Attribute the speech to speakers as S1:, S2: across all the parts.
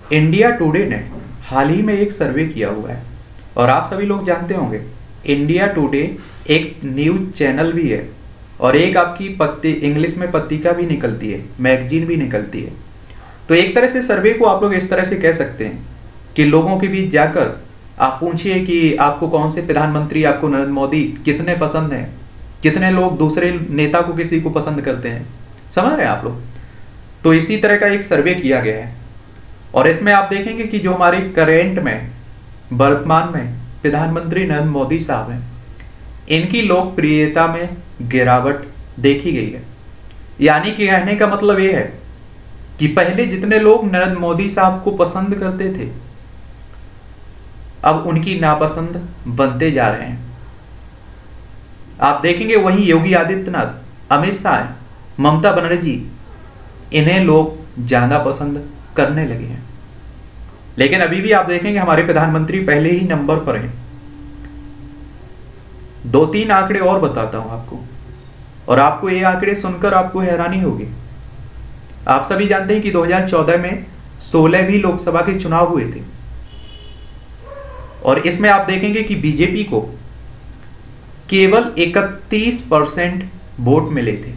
S1: India today ने हाल ही में एक सर्वे किया हुआ है और आप सभी लोग जानते होंगे इंडिया टुडे एक न्यूज चैनल भी है और एक आपकी पत्ती इंग्लिश में पत्रिका भी निकलती है, मैगजीन भी निकलती है। तो एक तरह से सर्वे को आप लोग इस तरह से कह सकते हैं कि लोगों के बीच जाकर आप पूछिए कि आपको कौन से प्रधानमंत्री, आपको नरेंद्र मोदी कितने पसंद हैं, कितने लोग दूसरे नेता को किसी को पसंद करते हैं, समझ रहे हैं आप लोग। तो इसी तरह का एक सर्वे किया गया है और इसमें आप देखेंगे कि जो हमारे करेंट में वर्तमान में प्रधानमंत्री नरेंद्र मोदी साहब हैं, इनकी लोकप्रियता में गिरावट देखी गई है। यानी कि कहने का मतलब यह है कि पहले जितने लोग नरेंद्र मोदी साहब को पसंद करते थे, अब उनकी नापसंद बनते जा रहे हैं। आप देखेंगे वहीं योगी आदित्यनाथ, अमित शाह, ममता बनर्जी, इन्हें लोग ज्यादा पसंद करने लगे हैं। लेकिन अभी भी आप देखेंगे हमारे प्रधानमंत्री पहले ही नंबर पर हैं। 2-3 आंकड़े और बताता हूं आपको और आपको ये आंकड़े सुनकर आपको हैरानी होगी। आप सभी जानते हैं कि 2014 में 16वीं लोकसभा के चुनाव हुए थे और इसमें आप देखेंगे कि बीजेपी को केवल 31% वोट मिले थे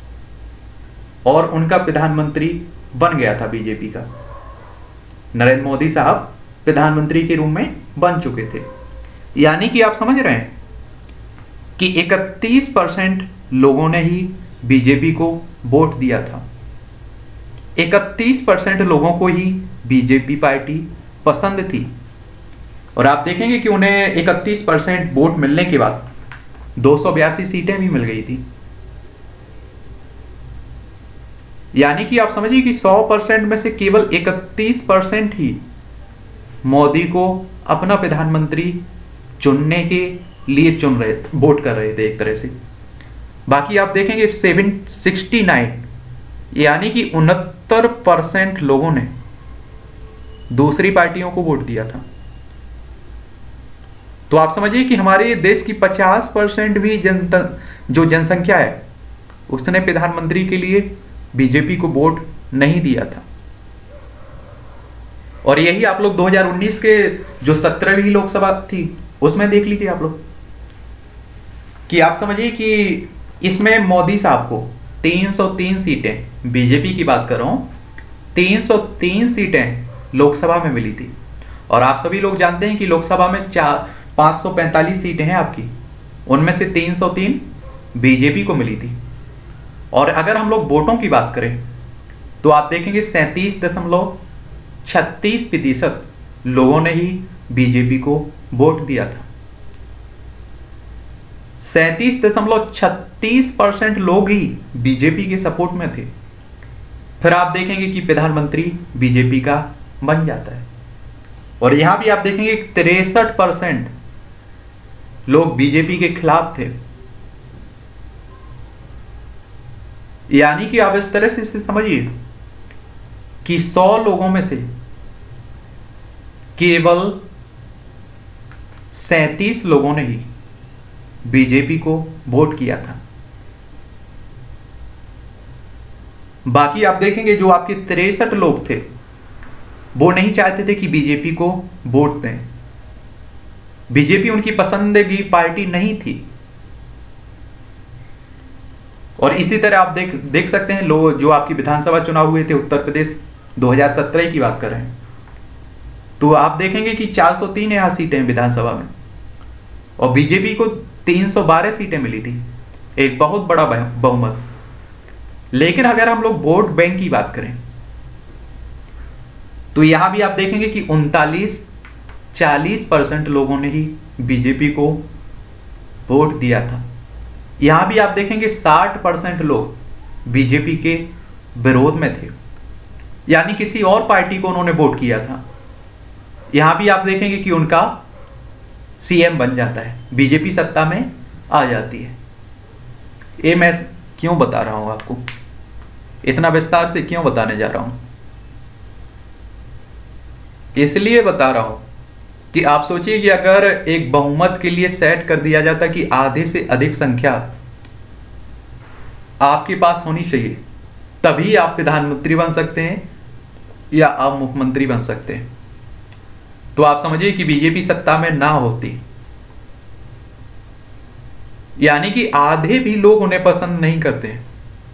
S1: और उनका प्रधानमंत्री बन गया था बीजेपी का। नरेंद्र मोदी साहब प्रधानमंत्री के रूप में बन चुके थे। यानी कि आप समझ रहे हैं कि 31% लोगों ने ही बीजेपी को वोट दिया था। 31% लोगों को ही बीजेपी पार्टी पसंद थी और आप देखेंगे कि उन्हें 31% वोट मिलने के बाद 282 सीटें भी मिल गई थी। यानी कि आप समझिए कि 100% में से केवल 31% ही मोदी को अपना प्रधानमंत्री चुनने के लिए वोट कर रहे थे एक तरह से। बाकी आप देखेंगे 69 यानी कि 69% लोगों ने दूसरी पार्टियों को वोट दिया था। तो आप समझिए कि हमारे देश की 50% भी जो जनसंख्या है उसने प्रधानमंत्री के लिए बीजेपी को वोट नहीं दिया था। और यही आप लोग 2019 के जो 17वीं लोकसभा थी उसमें देख लीजिए आप लोग कि आप समझिए कि इसमें मोदी साहब को 303 सीटें, बीजेपी की बात कर रहा हूं, 303 सीटें लोकसभा में मिली थी। और आप सभी लोग जानते हैं कि लोकसभा में 545 सीटें हैं आपकी, उनमें से 303 बीजेपी को मिली थी। और अगर हम लोग वोटों की बात करें तो आप देखेंगे 37.36% लोगों ने ही बीजेपी को वोट दिया था। 37.36% लोग ही बीजेपी के सपोर्ट में थे। फिर आप देखेंगे कि प्रधानमंत्री बीजेपी का बन जाता है। और यहां भी आप देखेंगे 63% लोग बीजेपी के खिलाफ थे। यानी कि आप इस तरह से इसे समझिए कि 100 लोगों में से केवल 37 लोगों ने ही बीजेपी को वोट किया था। बाकी आप देखेंगे जो आपके 63 लोग थे वो नहीं चाहते थे कि बीजेपी को वोट दें। बीजेपी उनकी पसंदीदा पार्टी नहीं थी। और इसी तरह आप देख सकते हैं लोग जो आपकी विधानसभा चुनाव हुए थे उत्तर प्रदेश 2017 की बात कर रहे हैं तो आप देखेंगे कि 403 यहाँ सीटें विधानसभा में और बीजेपी को 312 सीटें मिली थी, एक बहुत बड़ा बहुमत। लेकिन अगर हम लोग वोट बैंक की बात करें तो यहां भी आप देखेंगे कि 39-40% लोगों ने ही बीजेपी को वोट दिया था। यहां भी आप देखेंगे 60% लोग बीजेपी के विरोध में थे, यानी किसी और पार्टी को उन्होंने वोट किया था। यहां भी आप देखेंगे कि उनका सीएम बन जाता है, बीजेपी सत्ता में आ जाती है। ये मैं क्यों बता रहा हूं आपको, इतना विस्तार से क्यों बताने जा रहा हूं? इसलिए बता रहा हूं कि आप सोचिए कि अगर एक बहुमत के लिए सेट कर दिया जाता कि आधे से अधिक संख्या आपके पास होनी चाहिए तभी आप प्रधानमंत्री बन सकते हैं या आप मुख्यमंत्री बन सकते हैं। तो आप समझिए कि बीजेपी सत्ता में ना होती, यानी कि आधे भी लोग उन्हें पसंद नहीं करते हैं।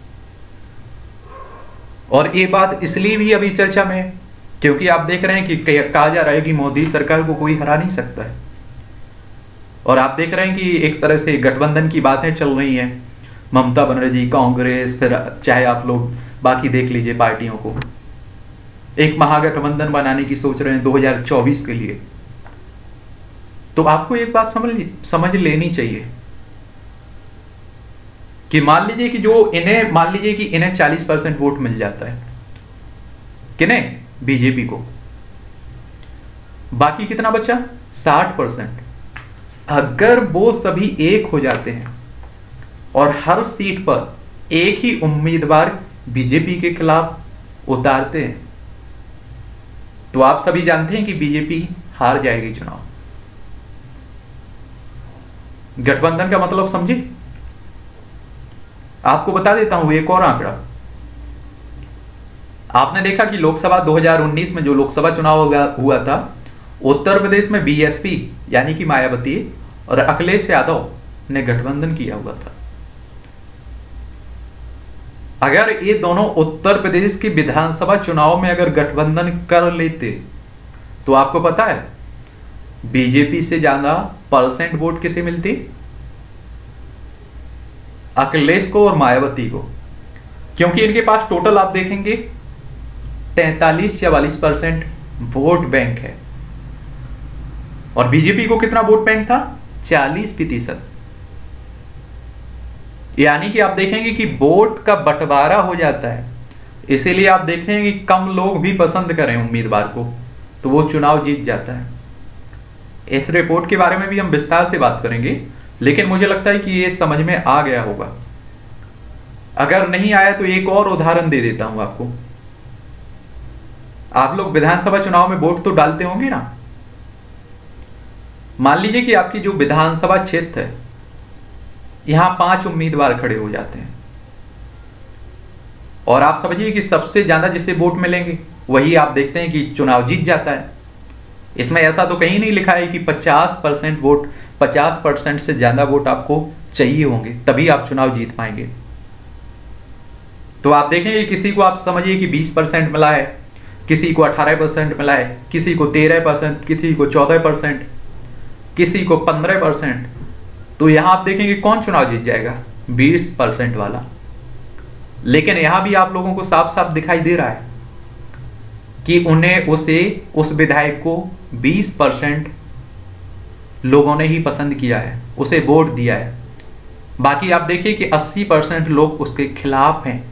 S1: और ये बात इसलिए भी अभी चर्चा में है क्योंकि आप देख रहे हैं कि कहा जा रहा है कि मोदी सरकार को कोई हरा नहीं सकता है। और आप देख रहे हैं कि एक तरह से गठबंधन की बातें चल रही हैं, ममता बनर्जी, कांग्रेस, फिर चाहे आप लोग बाकी देख लीजिए पार्टियों को, एक महागठबंधन बनाने की सोच रहे हैं 2024 के लिए। तो आपको एक बात समझ लेनी चाहिए कि मान लीजिए कि इन्हें 40% वोट मिल जाता है, किन्हें? बीजेपी को। बाकी कितना बचा? 60%। अगर वो सभी एक हो जाते हैं और हर सीट पर एक ही उम्मीदवार बीजेपी के खिलाफ उतारते हैं तो आप सभी जानते हैं कि बीजेपी हार जाएगी चुनाव। गठबंधन का मतलब समझे? आपको बता देता हूं एक और आंकड़ा। आपने देखा कि लोकसभा 2019 में जो लोकसभा चुनाव हुआ था, उत्तर प्रदेश में बीएसपी यानी कि मायावती और अखिलेश यादव ने गठबंधन किया हुआ था। अगर ये दोनों उत्तर प्रदेश के विधानसभा चुनाव में अगर गठबंधन कर लेते तो आपको पता है बीजेपी से ज्यादा परसेंट वोट किसे मिलती? अखिलेश को और मायावती को, क्योंकि इनके पास टोटल आप देखेंगे 43-44% वोट बैंक है और बीजेपी को कितना वोट बैंक था? 40%। यानी कि आप देखेंगे कि वोट का बंटवारा हो जाता है, इसीलिए आप देखेंगे कि कम लोग भी पसंद करें उम्मीदवार को तो वो चुनाव जीत जाता है। इस रिपोर्ट के बारे में भी हम विस्तार से बात करेंगे, लेकिन मुझे लगता है कि ये समझ में आ गया होगा। अगर नहीं आया तो एक और उदाहरण दे देता हूं आपको। आप लोग विधानसभा चुनाव में वोट तो डालते होंगे ना। मान लीजिए कि आपकी जो विधानसभा क्षेत्र है, यहां 5 उम्मीदवार खड़े हो जाते हैं और आप समझिए कि सबसे ज्यादा जिसे वोट मिलेंगे वही आप देखते हैं कि चुनाव जीत जाता है। इसमें ऐसा तो कहीं नहीं लिखा है कि 50% वोट, 50% से ज्यादा वोट आपको चाहिए होंगे तभी आप चुनाव जीत पाएंगे। तो आप देखेंगे किसी को आप समझिए कि 20% मिला है, किसी को 18% मिला है, किसी को 13%, किसी को 14%, किसी को 15%। तो यहां आप देखेंगे कौन चुनाव जीत जाएगा? 20% वाला। लेकिन यहां भी आप लोगों को साफ साफ दिखाई दे रहा है कि उस विधायक को 20% लोगों ने ही पसंद किया है, उसे वोट दिया है। बाकी आप देखिए कि 80% लोग उसके खिलाफ हैं।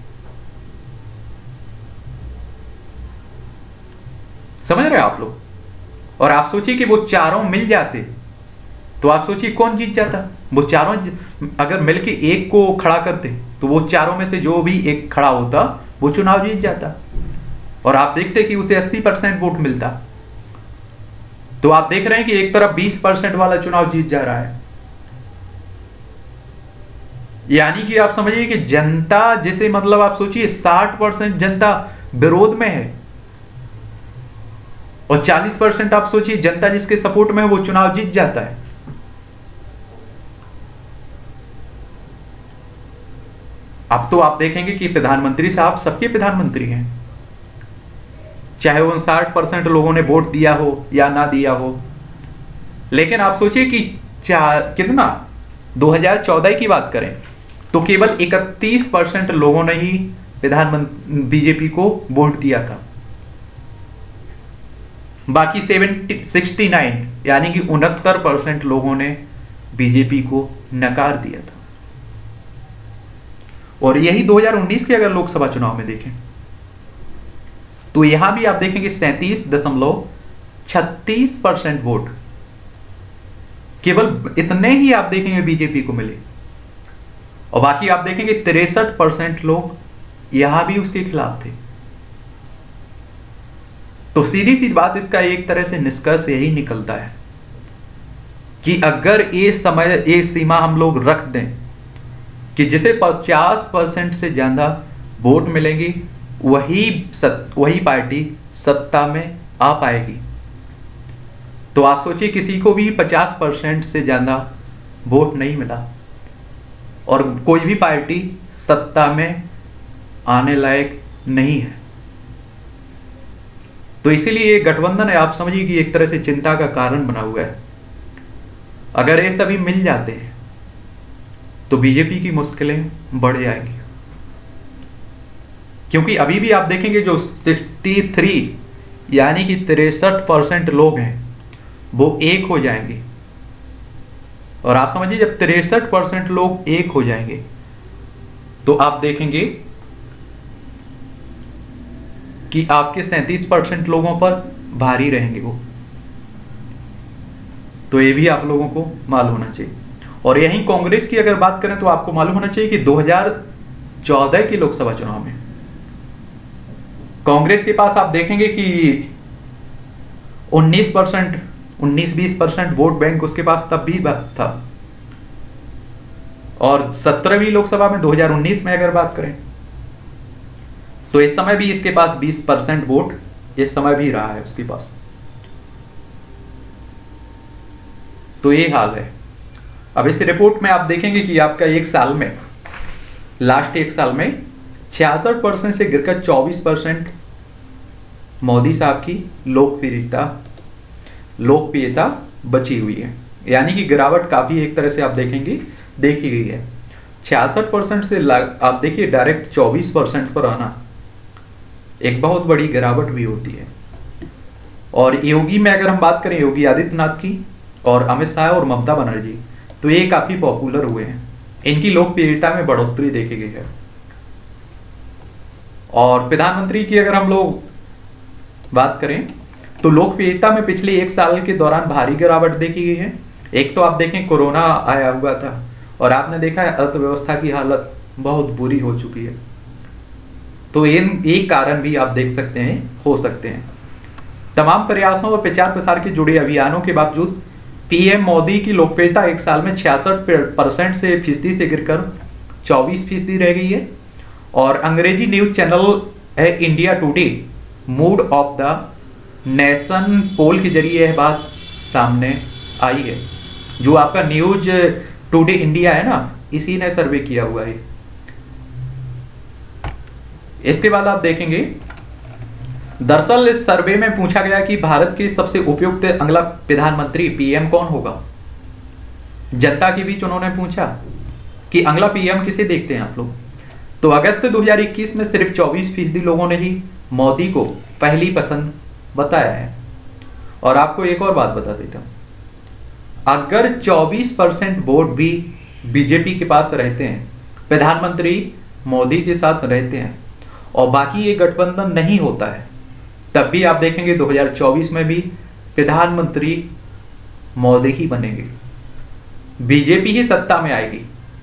S1: समझ रहे हैं आप लोग? और आप सोचिए कि वो चारों मिल जाते तो आप सोचिए कौन जीत जाता। वो चारों अगर मिलके एक को खड़ा करते तो वो चारों में से जो भी एक खड़ा होता वो चुनाव जीत जाता और आप देखते कि उसे 80% वोट मिलता। तो आप देख रहे हैं कि एक तरफ 20% वाला चुनाव जीत जा रहा है। यानी कि आप समझिए कि जनता जिसे मतलब आप सोचिए 60% जनता विरोध में है और 40% आप सोचिए जनता जिसके सपोर्ट में है वो चुनाव जीत जाता है। अब तो आप देखेंगे कि प्रधानमंत्री साहब सबके प्रधानमंत्री हैं, चाहे 59% लोगों ने वोट दिया हो या ना दिया हो। लेकिन आप सोचिए कि कितना 2014 की बात करें तो केवल 31% लोगों ने ही प्रधानमंत्री बीजेपी को वोट दिया था। बाकी 69 यानी कि 69% लोगों ने बीजेपी को नकार दिया था। और यही 2019 के अगर लोकसभा चुनाव में देखें तो यहां भी आप देखेंगे 37.36% वोट केवल इतने ही आप देखेंगे बीजेपी को मिले और बाकी आप देखेंगे 63% लोग यहां भी उसके खिलाफ थे। तो सीधी सी बात इसका एक तरह से निष्कर्ष यही निकलता है कि अगर ये सीमा हम लोग रख दें कि जिसे 50% से ज्यादा वोट मिलेंगे वही पार्टी सत्ता में आ पाएगी। तो आप सोचिए, किसी को भी 50% से ज़्यादा वोट नहीं मिला और कोई भी पार्टी सत्ता में आने लायक नहीं है। तो इसीलिए गठबंधन है, आप समझिए कि एक तरह से चिंता का कारण बना हुआ है। अगर ये सभी मिल जाते हैं तो बीजेपी की मुश्किलें बढ़ जाएंगी, क्योंकि अभी भी आप देखेंगे जो 63 यानी कि 63% लोग हैं वो एक हो जाएंगे। और आप समझिए जब 63% लोग एक हो जाएंगे तो आप देखेंगे कि आपके 37% लोगों पर भारी रहेंगे वो। तो ये भी आप लोगों को मालूम होना चाहिए। और यहीं कांग्रेस की अगर बात करें तो आपको मालूम होना चाहिए कि 2014 के लोकसभा चुनाव में कांग्रेस के पास आप देखेंगे कि 19-20% वोट बैंक उसके पास तब भी था। और 17वीं लोकसभा में 2019 में अगर बात करें तो इस समय भी इसके पास 20% वोट इस समय भी रहा है उसके पास। तो ये हाल है। अब इस रिपोर्ट में आप देखेंगे कि आपका एक साल में, लास्ट एक साल में 66% से गिरकर 24% मोदी साहब की लोकप्रियता बची हुई है। यानी कि गिरावट काफी एक तरह से आप देखेंगे देखी गई है। 66% से आप देखिए डायरेक्ट 24% पर आना एक बहुत बड़ी गिरावट भी होती है। और योगी में अगर हम बात करें, योगी आदित्यनाथ की और अमित शाह और ममता बनर्जी, तो ये काफी पॉपुलर हुए हैं, इनकी लोकप्रियता में बढ़ोतरी देखी गई है। और प्रधानमंत्री की अगर हम लोग बात करें तो लोकप्रियता में पिछले एक साल के दौरान भारी गिरावट देखी गई है। एक तो आप देखें कोरोना आया हुआ था और आपने देखा है अर्थव्यवस्था की हालत बहुत बुरी हो चुकी है। तो इन एक कारण भी आप देख सकते हैं हो सकते हैं। तमाम प्रयासों और प्रचार प्रसार के जुड़े अभियानों के बावजूद पीएम मोदी की लोकप्रियता एक साल में 66% से फीसदी से गिरकर 24% रह गई है। और अंग्रेजी न्यूज चैनल है India Today mood of the nation poll के जरिए यह बात सामने आई है। जो आपका न्यूज टुडे इंडिया है ना, इसी ने सर्वे किया हुआ है। इसके बाद आप देखेंगे, दरअसल इस सर्वे में पूछा गया कि भारत के सबसे उपयुक्त अगला प्रधानमंत्री पीएम कौन होगा। जनता के बीच उन्होंने पूछा कि अगला पीएम किसे देखते हैं आप लोग। तो अगस्त 2021 में सिर्फ 24% लोगों ने ही मोदी को पहली पसंद बताया है। और आपको एक और बात बता देता हूं, अगर 24% वोट भी बीजेपी के पास रहते हैं, प्रधानमंत्री मोदी के साथ रहते हैं और बाकी ये गठबंधन नहीं होता है, तब भी आप देखेंगे 2024 में भी प्रधानमंत्री मोदी ही बनेंगे, बीजेपी ही सत्ता में आएगी।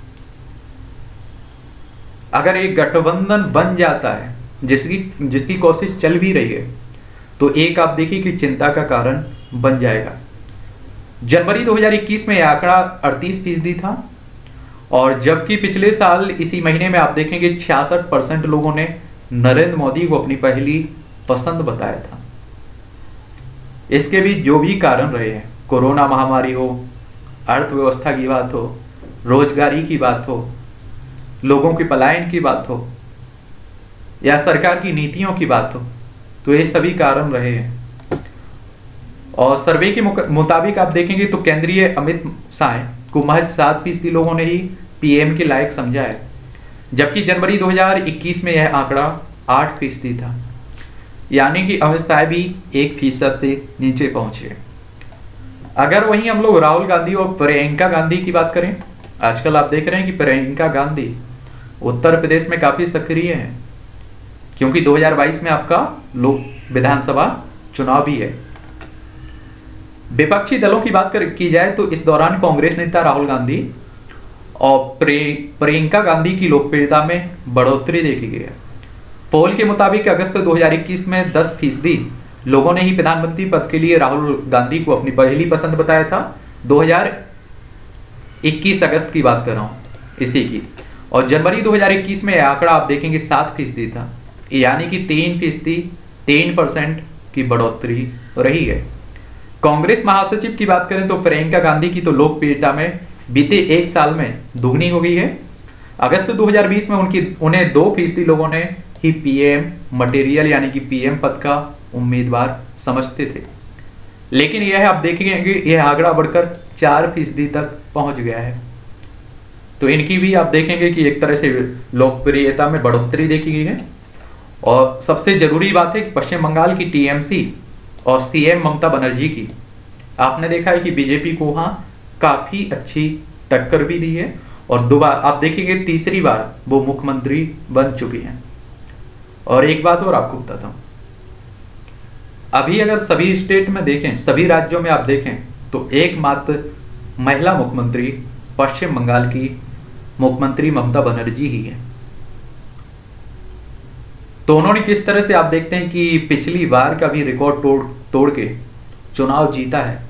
S1: अगर एक गठबंधन बन जाता है जिसकी कोशिश चल भी रही है, तो एक आप देखिए कि चिंता का कारण बन जाएगा। जनवरी 2021 में यह आंकड़ा 38% था और जबकि पिछले साल इसी महीने में आप देखेंगे 66% लोगों ने नरेंद्र मोदी को अपनी पहली पसंद बताया था। इसके भी जो भी कारण रहे हैं, कोरोना महामारी हो, अर्थव्यवस्था की बात हो, रोजगारी की बात हो, लोगों के पलायन की बात हो या सरकार की नीतियों की बात हो, तो ये सभी कारण रहे हैं। और सर्वे के मुताबिक आप देखेंगे तो केंद्रीय अमित शाह को महज 7% लोगों ने ही पीएम के लायक समझा है, जबकि जनवरी 2021 में यह आंकड़ा 8% था। यानी कि अमित शाह भी 1% से नीचे पहुंचे। अगर वहीं हम लोग राहुल गांधी और प्रियंका गांधी की बात करें, आजकल आप देख रहे हैं कि प्रियंका गांधी उत्तर प्रदेश में काफी सक्रिय हैं, क्योंकि 2022 में आपका लोक विधानसभा चुनाव भी है। विपक्षी दलों की बात की जाए तो इस दौरान कांग्रेस नेता राहुल गांधी और प्रियंका गांधी की लोकप्रियता में बढ़ोतरी देखी गई है। पोल के मुताबिक अगस्त 2021 में 10% लोगों ने ही प्रधानमंत्री पद के लिए राहुल गांधी को अपनी पहली पसंद बताया था। 2021 अगस्त की बात कर रहा हूं इसी की। और जनवरी 2021 में यह आंकड़ा आप देखेंगे 7% था, यानी कि 3% की बढ़ोतरी रही है। कांग्रेस महासचिव की बात करें तो प्रियंका गांधी की तो लोकप्रियता में बीते एक साल में दुगनी हो गई है। अगस्त 2020 में उन्हें 2% लोगों ने ही पीएम मटेरियल यानी कि पीएम पद का उम्मीदवार समझते थे, लेकिन यह आप देखेंगे यह आंकड़ा बढ़कर 4% तक पहुंच गया है। तो इनकी भी आप देखेंगे कि एक तरह से लोकप्रियता में बढ़ोतरी देखी गई है। और सबसे जरूरी बात है कि पश्चिम बंगाल की टीएमसी और सीएम ममता बनर्जी की आपने देखा है कि बीजेपी को वहां काफी अच्छी टक्कर भी दी है और दोबारा आप देखेंगे तीसरी बार वो मुख्यमंत्री बन चुकी हैं। और एक बात और आपको बताता हूं, अभी अगर सभी स्टेट में देखें, सभी राज्यों में आप देखें तो एकमात्र महिला मुख्यमंत्री पश्चिम बंगाल की मुख्यमंत्री ममता बनर्जी ही है। तो उन्होंने किस तरह से आप देखते हैं कि पिछली बार का भी रिकॉर्ड तोड़ के चुनाव जीता है।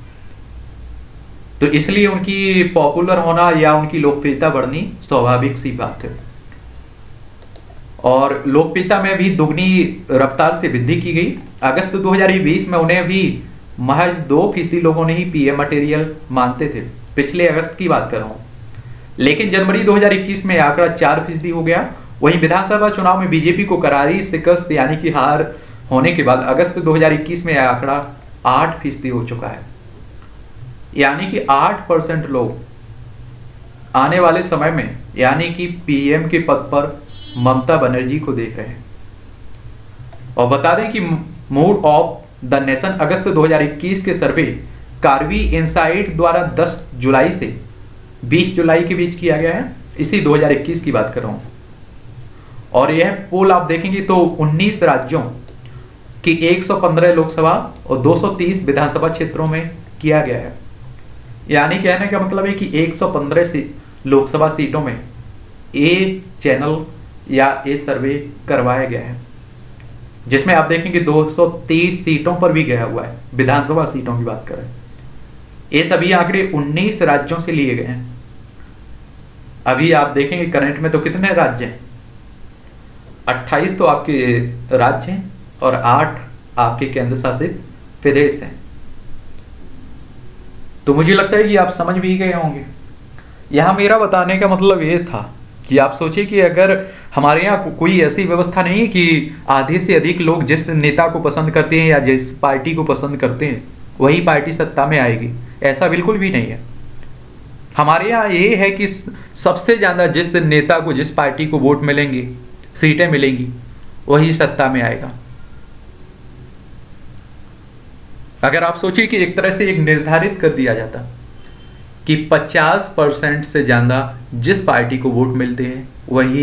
S1: तो इसलिए उनकी पॉपुलर होना या उनकी लोकप्रियता बढ़नी स्वाभाविक सी बात है। और लोकप्रियता में भी दुगनी रफ्तार से वृद्धि की गई। अगस्त 2020 में उन्हें भी महज 2% लोगों ने ही पीएम मटेरियल मानते थे, पिछले अगस्त की बात कर रहा हूं। लेकिन जनवरी 2021 में आंकड़ा 4% हो गया। वहीं विधानसभा चुनाव में बीजेपी को करारी शिकस्त यानी कि हार होने के बाद अगस्त 2021 में यह आंकड़ा 8% हो चुका है। यानी कि 8% लोग आने वाले समय में यानी कि पीएम के पद पर ममता बनर्जी को देख रहे हैं। और बता दें कि मूड ऑफ द नेशन अगस्त 2021 के सर्वे कार्वी इनसाइट द्वारा 10 जुलाई से 20 जुलाई के बीच किया गया है। इसी 2021 की बात कर रहा हूं। और यह पोल आप देखेंगे तो 19 राज्यों की 115 लोकसभा और 230 विधानसभा क्षेत्रों में किया गया है। यानी कहने का मतलब है कि 115 लोकसभा सीटों में ए चैनल या ए सर्वे करवाया गया है, जिसमें आप देखेंगे 230 सीटों पर भी गया हुआ है। विधानसभा सीटों की बात करें, ये सभी आंकड़े 19 राज्यों से लिए गए हैं। अभी आप देखेंगे करंट में तो कितने राज्य हैं, 28 तो आपके राज्य हैं और 8 आपके केंद्र शासित प्रदेश हैं। तो मुझे लगता है कि आप समझ भी गए होंगे। यहां मेरा बताने का मतलब ये था कि आप सोचिए कि अगर हमारे यहाँ कोई ऐसी व्यवस्था नहीं है कि आधे से अधिक लोग जिस नेता को पसंद करते हैं या जिस पार्टी को पसंद करते हैं वही पार्टी सत्ता में आएगी, ऐसा बिल्कुल भी नहीं है। हमारे यहाँ ये है कि सबसे ज़्यादा जिस नेता को, जिस पार्टी को वोट मिलेंगे, सीटें मिलेंगी, वही सत्ता में आएगा। अगर आप सोचिए कि एक तरह से एक निर्धारित कर दिया जाता कि 50% से ज़्यादा जिस पार्टी को वोट मिलते हैं वही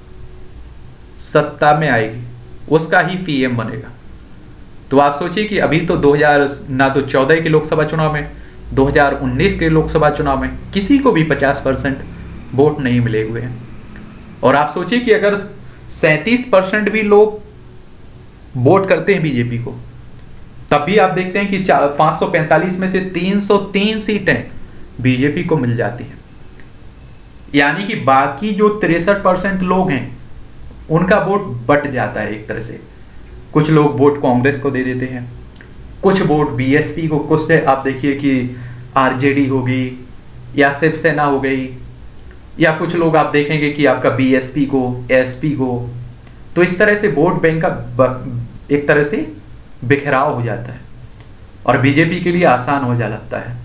S1: सत्ता में आएगी, उसका ही पीएम बनेगा। तो आप सोचिए कि अभी तो 2014 के लोकसभा चुनाव में, 2019 के लोकसभा चुनाव में किसी को भी 50% वोट नहीं मिले हुए हैं। और आप सोचिए कि अगर 37% भी लोग वोट करते हैं बीजेपी को, तब भी आप देखते हैं कि 545 में से 303 सीटें बीजेपी को मिल जाती हैं। यानी कि बाकी जो 63% लोग हैं उनका वोट बट जाता है एक तरह से। कुछ लोग वोट कांग्रेस को दे देते हैं, कुछ वोट बीएसपी को, कुछ आप देखिए कि आरजेडी हो गई या शिवसेना हो गई, या कुछ लोग आप देखेंगे कि आपका बीएसपी को, एसपी को। तो इस तरह से वोट बैंक का एक तरह से बिखराव हो जाता है और बीजेपी के लिए आसान हो जा लगता है।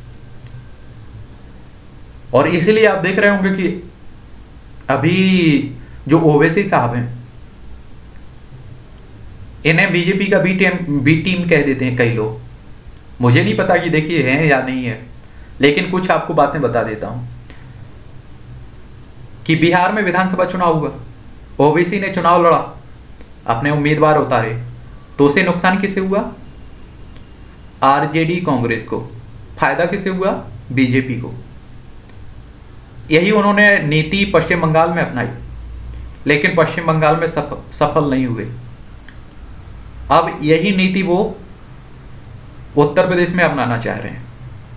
S1: और इसलिए आप देख रहे होंगे कि अभी जो ओवैसी साहब हैं, इन्हें बीजेपी का बी टीम कह देते हैं कई लोग। मुझे नहीं पता कि देखिए हैं या नहीं है, लेकिन कुछ आपको बातें बता देता हूं कि बिहार में विधानसभा चुनाव हुआ, ओवैसी ने चुनाव लड़ा, अपने उम्मीदवार उतारे, तो उसे नुकसान किसे हुआ? आरजेडी कांग्रेस को। फायदा किसे हुआ? बीजेपी को। यही उन्होंने नीति पश्चिम बंगाल में अपनाई, लेकिन पश्चिम बंगाल में सफल नहीं हुए। अब यही नीति वो उत्तर प्रदेश में अपनाना चाह रहे हैं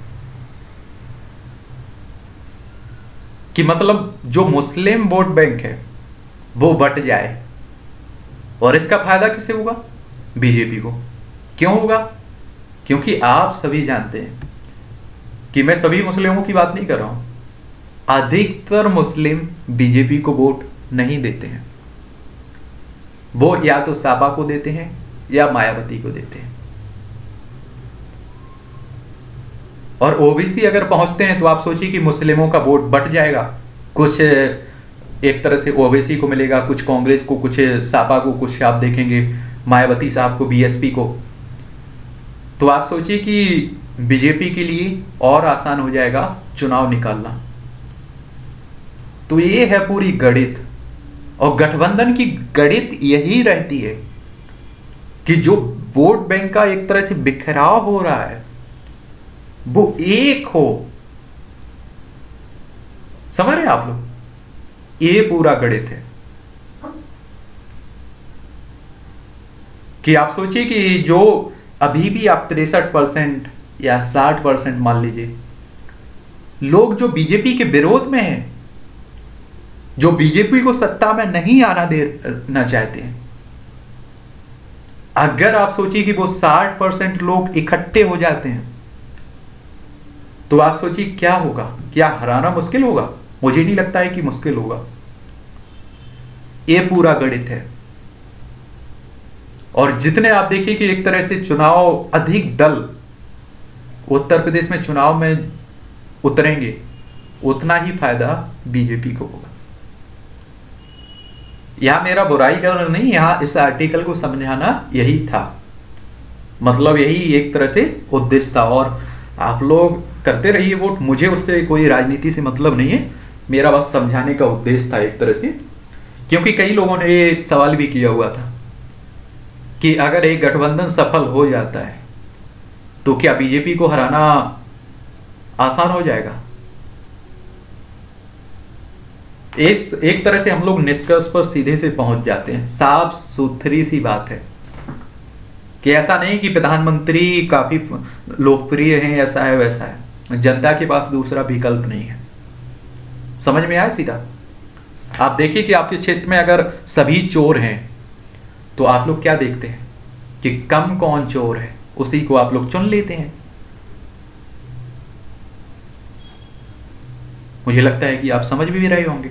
S1: कि मतलब जो मुस्लिम वोट बैंक है वो बट जाए। और इसका फायदा किसे होगा? बीजेपी को। क्यों होगा? क्योंकि आप सभी जानते हैं कि मैं सभी मुस्लिमों की बात नहीं कर रहा हूं, अधिकतर मुस्लिम बीजेपी को वोट नहीं देते हैं। वो या तो सापा को देते हैं या मायावती को देते हैं। और ओबीसी अगर पहुंचते हैं तो आप सोचिए कि मुस्लिमों का वोट बट जाएगा। कुछ एक तरह से ओबीसी को मिलेगा, कुछ कांग्रेस को, कुछ सापा को, कुछ आप देखेंगे मायावती साहब को, बीएसपी को। तो आप सोचिए कि बीजेपी के लिए और आसान हो जाएगा चुनाव निकालना। तो ये है पूरी गणित। और गठबंधन की गणित यही रहती है कि जो वोट बैंक का एक तरह से बिखराव हो रहा है वो एक हो। समझ रहे हैं आप लोग? ये पूरा गणित है कि आप सोचिए कि जो अभी भी आप 63% या 60% मान लीजिए लोग जो बीजेपी के विरोध में हैं, जो बीजेपी को सत्ता में नहीं आना देना चाहते हैं, अगर आप सोचिए कि वो 60% लोग इकट्ठे हो जाते हैं तो आप सोचिए क्या होगा। क्या हराना मुश्किल होगा? मुझे नहीं लगता है कि मुश्किल होगा। ये पूरा गणित है। और जितने आप देखिए कि एक तरह से चुनाव अधिक दल उत्तर प्रदेश में चुनाव में उतरेंगे, उतना ही फायदा बीजेपी को होगा। यहां मेरा बुराई करना नहीं, यहां इस आर्टिकल को समझाना यही था, मतलब यही एक तरह से उद्देश्य था। और आप लोग करते रहिए वोट, मुझे उससे कोई राजनीति से मतलब नहीं है, मेरा बस समझाने का उद्देश्य था एक तरह से। क्योंकि कई लोगों ने ये सवाल भी किया हुआ था कि अगर एक गठबंधन सफल हो जाता है तो क्या बीजेपी को हराना आसान हो जाएगा? एक तरह से हम लोग निष्कर्ष पर सीधे से पहुंच जाते हैं। साफ सुथरी सी बात है कि ऐसा नहीं कि प्रधानमंत्री काफी लोकप्रिय हैं, ऐसा है वैसा है। जनता के पास दूसरा विकल्प नहीं है। समझ में आया सीधा? आप देखिए कि आपके क्षेत्र में अगर सभी चोर हैं तो आप लोग क्या देखते हैं कि कम कौन चोर है, उसी को आप लोग चुन लेते हैं। मुझे लगता है कि आप समझ भी रहे होंगे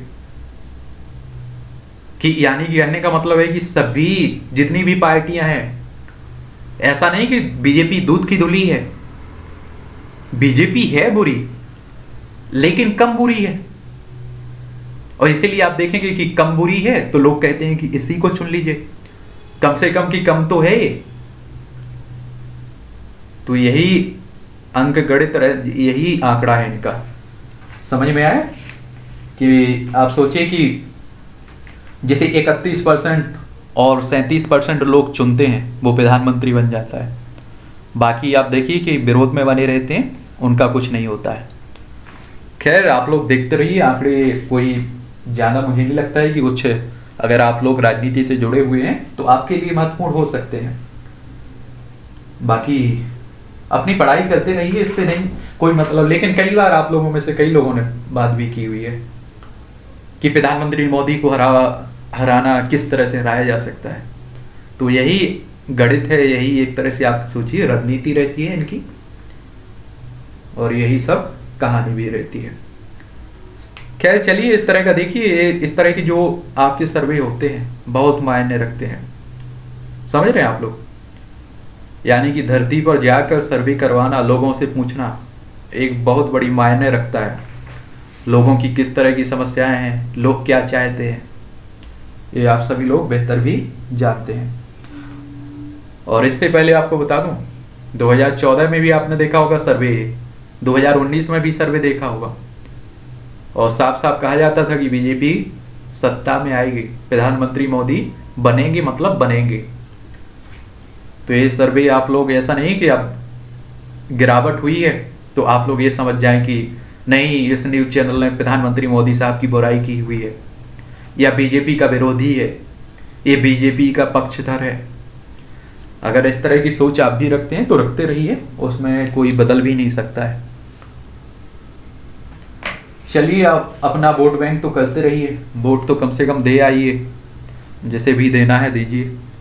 S1: कि यानी कि कहने का मतलब है कि सभी जितनी भी पार्टियां हैं, ऐसा नहीं कि बीजेपी दूध की धुली है। बीजेपी है बुरी लेकिन कम बुरी है, और इसीलिए आप देखेंगे कि कम बुरी है तो लोग कहते हैं कि इसी को चुन लीजिए, कम से कम की कम तो है ये। तो यही अंक गणित, यही आंकड़ा है इनका। समझ में आया कि आप सोचिए कि जैसे 31% और 37% लोग चुनते हैं वो प्रधानमंत्री बन जाता है, बाकी आप देखिए कि विरोध में बने रहते हैं, उनका कुछ नहीं होता है। खैर आप लोग देखते रहिए आंकड़े, कोई ज़्यादा मुझे नहीं लगता है कि कुछ, अगर आप लोग राजनीति से जुड़े हुए हैं तो आपके लिए महत्वपूर्ण हो सकते हैं। बाकी अपनी पढ़ाई करते रहिए, इससे नहीं कोई मतलब। लेकिन कई बार आप लोगों में से कई लोगों ने बात भी की हुई है कि प्रधानमंत्री मोदी को हराना किस तरह से हराया जा सकता है। तो यही गणित है, यही एक तरह से आप सोचिए रणनीति रहती है इनकी, और यही सब कहानी भी रहती है। खैर चलिए, इस तरह का देखिए, इस तरह के जो आपके सर्वे होते हैं बहुत मायने रखते हैं। समझ रहे हैं आप लोग? यानी कि धरती पर जाकर सर्वे करवाना, लोगों से पूछना एक बहुत बड़ी मायने रखता है। लोगों की किस तरह की समस्याएं हैं, लोग क्या चाहते हैं, ये आप सभी लोग बेहतर भी जानते हैं। और इससे पहले आपको बता दूं, 2014 में भी आपने देखा होगा सर्वे, 2019 में भी सर्वे देखा होगा, और साफ साफ कहा जाता था कि बीजेपी सत्ता में आएगी, प्रधानमंत्री मोदी बनेंगे, मतलब बनेंगे। तो ये सर्वे आप लोग, ऐसा नहीं कि अब गिरावट हुई है तो आप लोग ये समझ जाएं कि नहीं इस न्यूज चैनल ने प्रधानमंत्री मोदी साहब की बुराई की हुई है, या बीजेपी का विरोधी है, ये बीजेपी का पक्षधर है। अगर इस तरह की सोच आप भी रखते हैं तो रखते रहिए, उसमें कोई बदल भी नहीं सकता है। चलिए, आप अपना वोट बैंक तो करते रहिए, वोट तो कम से कम दे आइए, जिसे भी देना है दीजिए।